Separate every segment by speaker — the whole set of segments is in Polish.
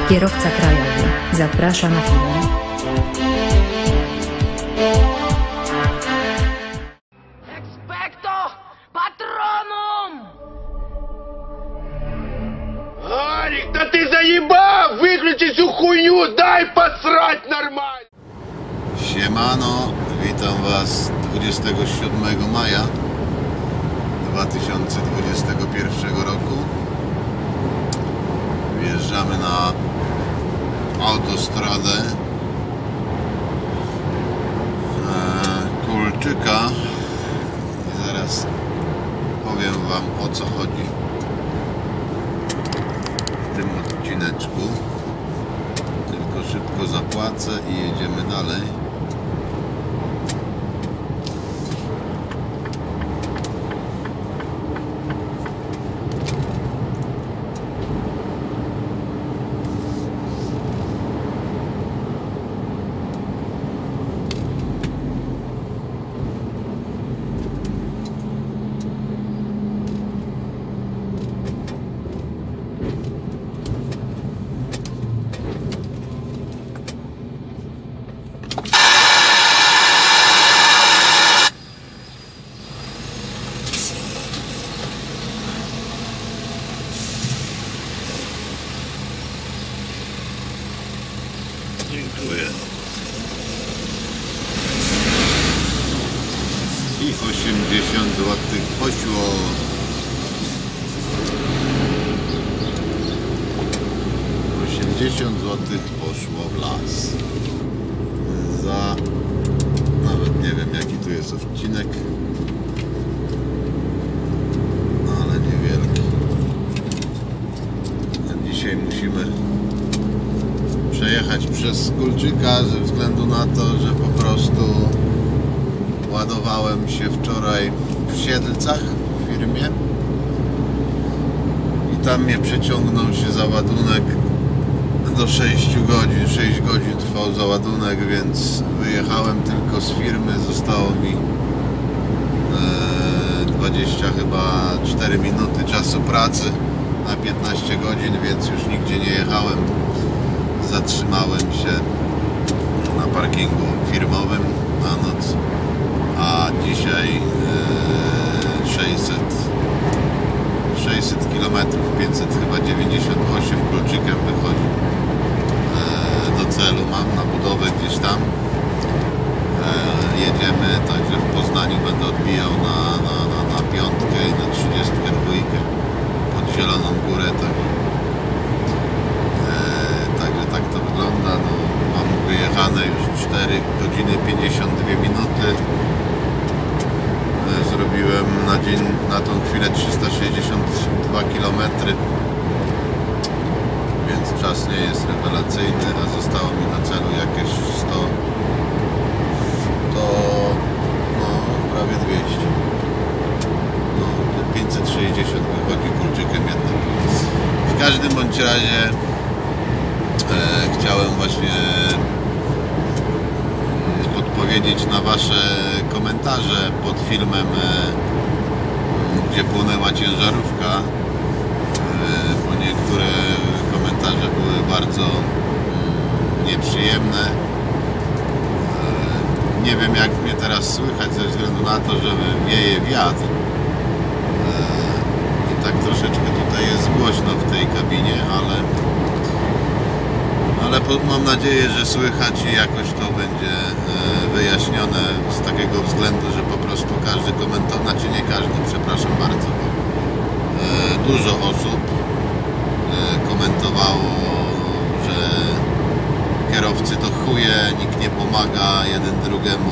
Speaker 1: Kierowca krajowy zaprasza na film.
Speaker 2: Expecto Patronum!
Speaker 3: Арик, да ты заебал! Выключи всю хуйню, дай посрать нормально!
Speaker 4: Siemano, witam Was 27 maja 2021 roku. Wjeżdżamy na autostradę Kulczyka i zaraz powiem Wam, o co chodzi w tym odcineczku. Tylko szybko zapłacę i jedziemy dalej. Dziękuję. I 80 zł poszło. $80 poszło w las. Za... nawet nie wiem, jaki tu jest odcinek. No ale niewielki. A dzisiaj musimy przejechać przez Kulczyka ze względu na to, że po prostu ładowałem się wczoraj w Siedlcach w firmie i tam mnie przeciągnął się załadunek do 6 godzin. 6 godzin trwał załadunek, więc wyjechałem tylko z firmy. Zostało mi 20 chyba 4 minuty czasu pracy na 15 godzin, więc już nigdzie nie jechałem. Zatrzymałem się na parkingu firmowym na noc, a dzisiaj 600 km, 598 Kulczykiem wychodzi do celu. Mam na budowę gdzieś tam. Jedziemy, także w Poznaniu będę odbijał na piątkę i na 32 pod Zieloną Górę. Tak to wygląda. No, mam wyjechane już 4 godziny 52 minuty. Zrobiłem na tą chwilę 362 km, więc czas nie jest rewelacyjny, a zostało mi na celu jakieś 100, no prawie 200. No to 560 wychodzi Kulczykiem jednak. W każdym bądź razie chciałem właśnie odpowiedzieć na Wasze komentarze pod filmem, gdzie płynęła ciężarówka, bo niektóre komentarze były bardzo nieprzyjemne. Nie wiem, jak mnie teraz słychać ze względu na to, że wieje wiatr i tak troszeczkę tutaj jest głośno w tej kabinie, ale mam nadzieję, że słychać i jakoś to będzie wyjaśnione z takiego względu, że po prostu każdy komentarz, znaczy nie każdy, przepraszam bardzo, bo dużo osób komentowało, że kierowcy to chuje, nikt nie pomaga jeden drugiemu.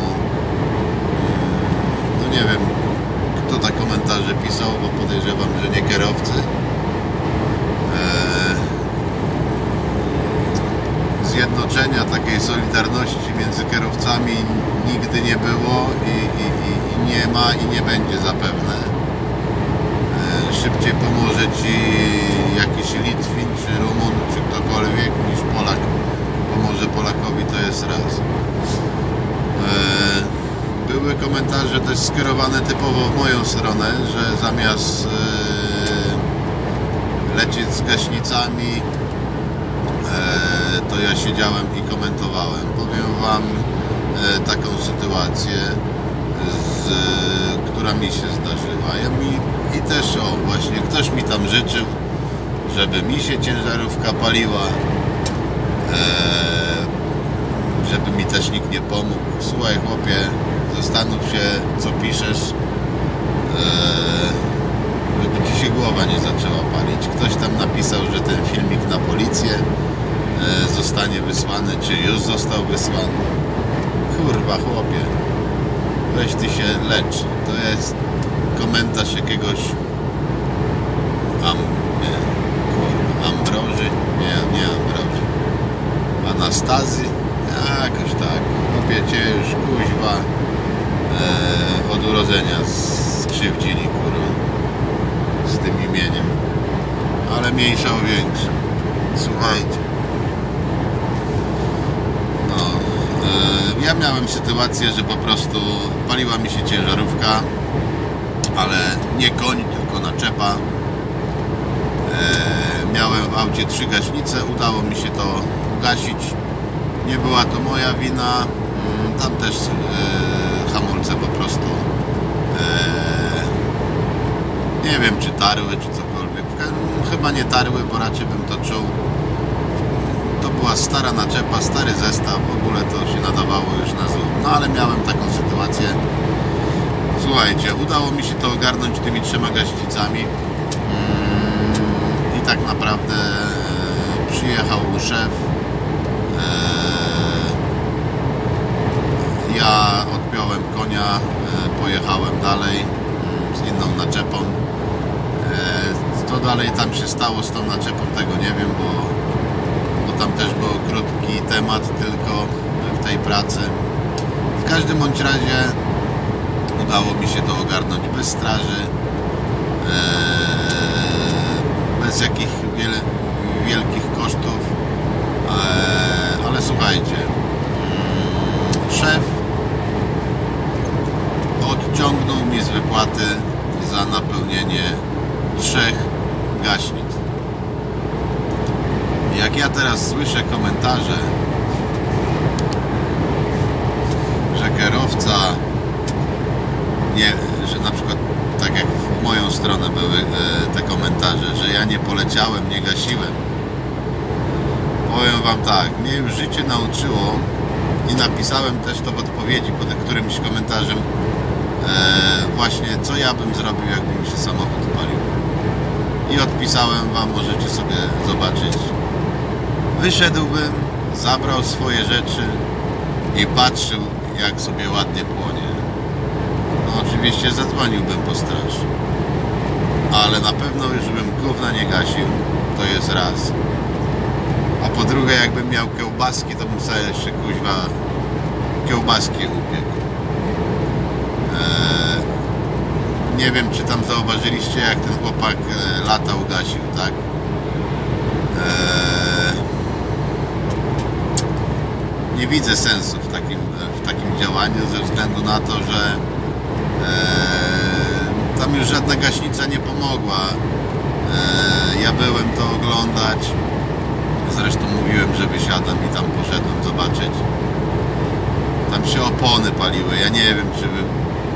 Speaker 4: No nie wiem, kto te komentarze pisał, bo podejrzewam, że nie kierowcy. Zjednoczenia, takiej solidarności między kierowcami nigdy nie było i nie ma i nie będzie zapewne. Szybciej pomoże Ci jakiś Litwin, czy Rumun, czy ktokolwiek, niż Polak pomoże Polakowi, to jest raz. Były komentarze też skierowane typowo w moją stronę, że zamiast lecieć z gaśnicami to ja siedziałem i komentowałem. Powiem wam taką sytuację, która mi się zdarzyła. I też właśnie ktoś mi tam życzył, żeby mi się ciężarówka paliła, żeby mi też nikt nie pomógł. Słuchaj chłopie, zastanów się, co piszesz, żeby ci się głowa nie zaczęła palić. Ktoś tam napisał, że ten filmik na policję zostanie wysłany, czy już został wysłany. Kurwa chłopie, weź ty się lecz. To jest komentarz jakiegoś Ambroży? Nie Ambroży. Anastazy? Jakoś tak. Chłopie, cię już kuźwa od urodzenia skrzywdzili, kurwa, z tym imieniem. Ale mniejsza o większe. Słuchajcie. No, ja miałem sytuację, że po prostu paliła mi się ciężarówka, ale nie koń, tylko naczepa. Miałem w aucie 3 gaśnice, udało mi się to ugasić. Nie była to moja wina. Tam też hamulce po prostu nie wiem, czy tarły, czy cokolwiek. Chyba nie tarły, bo raczej bym to czuł. To była stara naczepa, stary zestaw, w ogóle to się nadawało już na złom. No ale miałem taką sytuację. Słuchajcie, udało mi się to ogarnąć tymi 3 gaśnicami. I tak naprawdę przyjechał szef. Ja odpiąłem konia, pojechałem dalej z inną naczepą. Co dalej tam się stało z tą naczepą, tego nie wiem, bo tam też był krótki temat tylko w tej pracy. W każdym bądź razie udało mi się to ogarnąć bez straży, bez jakichś wielkich kosztów, ale słuchajcie, szef odciągnął mi z wypłaty za napełnienie 3 gaśnic. Jak ja teraz słyszę komentarze, że kierowca nie, że na przykład tak jak w moją stronę były te komentarze, że ja nie poleciałem, nie gasiłem. Powiem wam tak, mnie już życie nauczyło i napisałem też to w odpowiedzi pod którymś komentarzem, właśnie co ja bym zrobił, jakby mi się samochód palił. I odpisałem wam, możecie sobie zobaczyć. Wyszedłbym, zabrał swoje rzeczy i patrzył, jak sobie ładnie płonie. No oczywiście zadzwoniłbym po straż, ale na pewno już bym gówna nie gasił, to jest raz. A po drugie, jakbym miał kiełbaski, to bym sobie jeszcze kuźwa kiełbaski upiekł. Nie wiem, czy tam zauważyliście, jak ten chłopak latał, gasił, tak? Nie widzę sensu w takim działaniu, ze względu na to, że tam już żadna gaśnica nie pomogła. Ja byłem to oglądać, zresztą mówiłem, że wysiadam i tam poszedłem zobaczyć. Tam się opony paliły, ja nie wiem, czy wy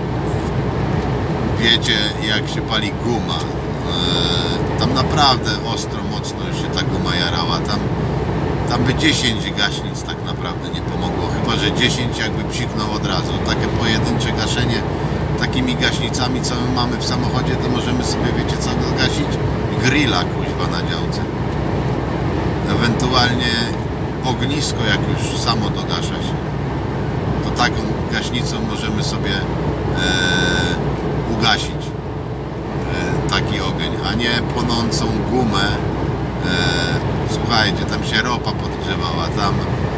Speaker 4: wiecie, jak się pali guma. Tam naprawdę ostro, mocno już się ta guma jarała. Tam by 10 gaśnic tak naprawdę nie pomogło, chyba że 10 jakby psiknął od razu. Takie pojedyncze gaszenie takimi gaśnicami, co my mamy w samochodzie, to możemy sobie, wiecie co, gasić? Grilla kuźwa na działce. Ewentualnie ognisko, jak już samo dogasza się, to taką gaśnicą możemy sobie ugasić taki ogień, a nie płonącą gumę. Słuchajcie, tam się ropa podgrzewała, tam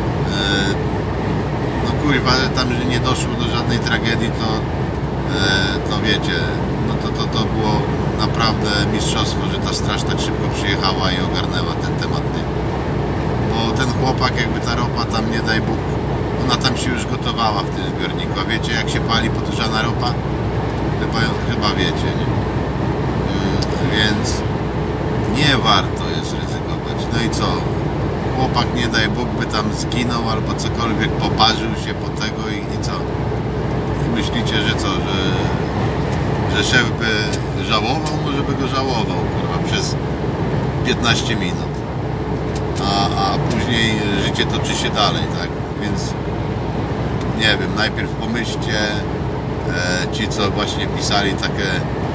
Speaker 4: no kurwa, tam że nie doszło do żadnej tragedii, to wiecie, no to było naprawdę mistrzostwo, że ta straż tak szybko przyjechała i ogarnęła ten temat, nie? Bo ten chłopak, jakby ta ropa tam, nie daj Bóg, ona tam się już gotowała w tym zbiorniku, a wiecie, jak się pali podgrzana ropa? Chyba wiecie, nie? Więc nie warto jest ryzykować. No i co? chłopak, nie daj Bóg, by tam zginął albo cokolwiek, poparzył się po tego i co? I myślicie, że co, że szef by żałował? Może by go żałował, kurwa, przez 15 minut. A później życie toczy się dalej, tak? Więc nie wiem, najpierw pomyślcie, ci co właśnie pisali takie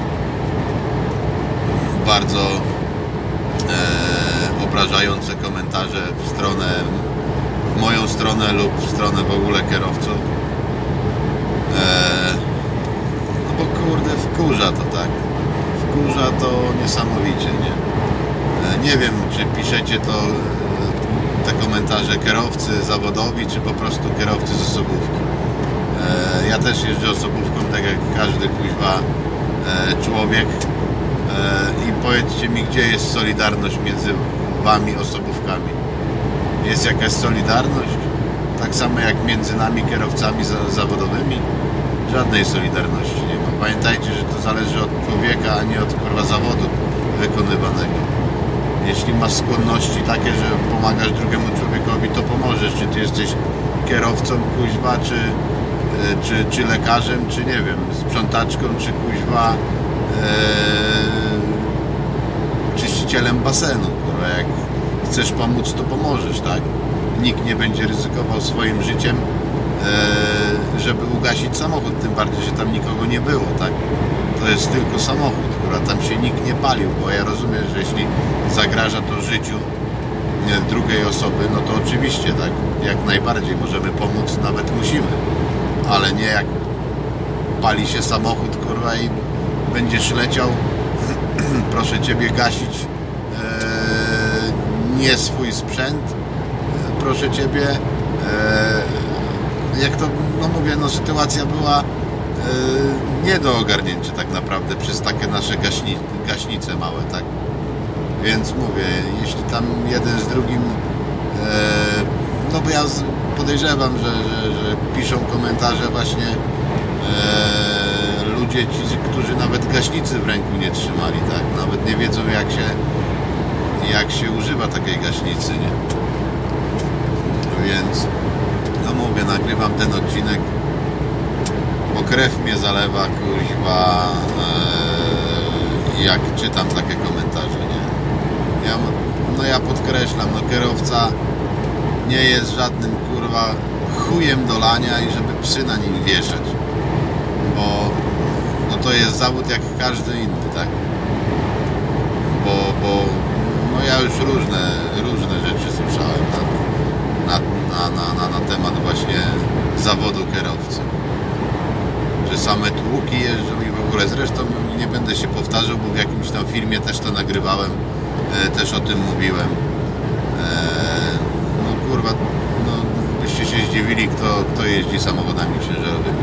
Speaker 4: bardzo obrażające komentarze w moją stronę lub w stronę w ogóle kierowców, no bo kurde, wkurza to, tak? Wkurza to niesamowicie, nie? Nie wiem, czy piszecie to te komentarze kierowcy zawodowi, czy po prostu kierowcy z osobówki. Ja też jeżdżę osobówką, tak jak każdy kuźwa człowiek. I powiedzcie mi, gdzie jest solidarność między wami osobówkami? Jest jakaś solidarność? Tak samo jak między nami kierowcami zawodowymi? Żadnej solidarności nie ma. Pamiętajcie, że to zależy od człowieka, a nie od kurwa zawodu wykonywanego. Jeśli masz skłonności takie, że pomagasz drugiemu człowiekowi, to pomożesz. Czy ty jesteś kierowcą kuźwa, czy lekarzem, czy nie wiem, sprzątaczką, czy kuźwa czyścicielem basenu, kurwa. Jak chcesz pomóc, to pomożesz, tak? Nikt nie będzie ryzykował swoim życiem, żeby ugasić samochód, tym bardziej, że tam nikogo nie było, tak? To jest tylko samochód, kurwa, tam się nikt nie palił, bo ja rozumiem, że jeśli zagraża to życiu drugiej osoby, no to oczywiście, tak, jak najbardziej możemy pomóc, nawet musimy, ale nie jak pali się samochód, kurwa, i będziesz leciał, proszę Ciebie gasić nie swój sprzęt, proszę Ciebie, jak to, no mówię, no sytuacja była nie do ogarnięcia tak naprawdę przez takie nasze gaśnice małe, tak? Więc mówię, jeśli tam jeden z drugim, no bo ja podejrzewam, że piszą komentarze właśnie ludzie ci, którzy nawet gaśnicy w ręku nie trzymali, tak? Nawet nie wiedzą jak się używa takiej gaśnicy, nie? Więc no mówię, nagrywam ten odcinek, bo krew mnie zalewa, kuźwa, jak czytam takie komentarze, nie? Ja podkreślam, no kierowca nie jest żadnym, kurwa, chujem do lania i żeby psy na nim wieszać, bo no to jest zawód jak każdy inny, tak? Bo no ja już różne rzeczy słyszałem na temat właśnie zawodu kierowcy. Że same tłuki jeżdżą i w ogóle. Zresztą nie będę się powtarzał, bo w jakimś tam filmie też to nagrywałem, też o tym mówiłem. No kurwa, no byście się zdziwili, kto jeździ samochodami ciężarowymi.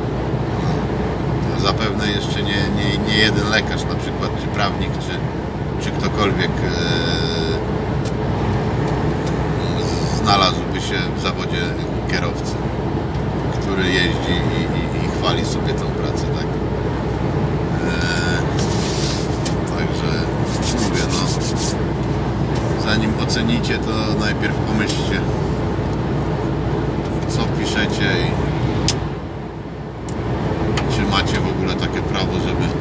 Speaker 4: No, zapewne jeszcze nie jeden lekarz na przykład, czy prawnik, czy ktokolwiek znalazłby się w zawodzie kierowcy, który jeździ i chwali sobie tą pracę, tak? Także mówię, no zanim ocenicie, to najpierw pomyślcie, co piszecie i czy macie w ogóle takie prawo,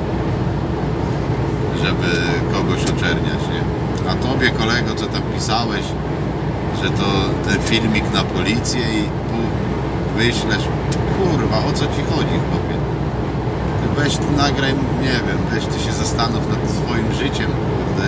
Speaker 4: żeby kogoś oczerniać, nie? A tobie, kolego, co tam pisałeś, że to ten filmik na policję i wyślesz, kurwa, o co ci chodzi, chłopie? Weź tu nagraj, nie wiem, weź ty się zastanów nad swoim życiem, kurde,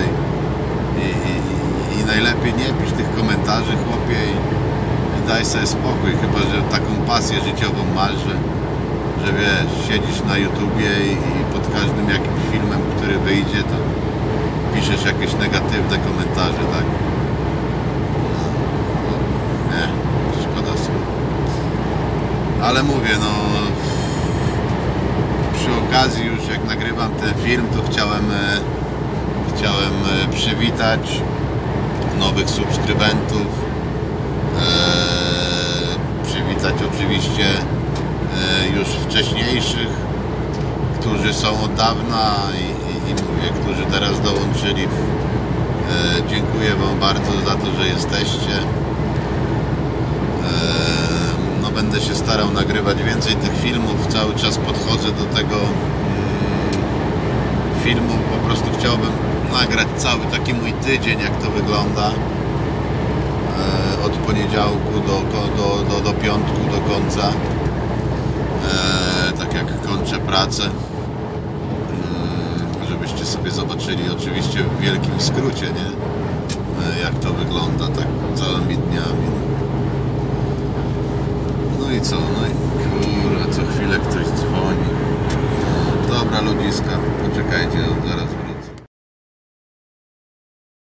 Speaker 4: i najlepiej nie pisz tych komentarzy, chłopie, i daj sobie spokój, chyba że taką pasję życiową masz, że wiesz, siedzisz na YouTubie i pod każdym jakimś filmem, który wyjdzie, to piszesz jakieś negatywne komentarze, tak? Nie, szkoda słów. Ale mówię, no przy okazji już jak nagrywam ten film, to chciałem przywitać nowych subskrybentów, przywitać oczywiście już wcześniejszych, którzy są od dawna i mówię, którzy teraz dołączyli Dziękuję Wam bardzo za to, że jesteście. No, będę się starał nagrywać więcej tych filmów. Cały czas podchodzę do tego filmu. Po prostu chciałbym nagrać cały taki mój tydzień, jak to wygląda. Od poniedziałku do piątku, do końca. Tak jak kończę pracę. Żebyście sobie zobaczyli oczywiście w wielkim skrócie, nie? Jak to wygląda tak całymi dniami. No i co? No i kurwa, co chwilę ktoś dzwoni. Dobra ludziska, poczekajcie, zaraz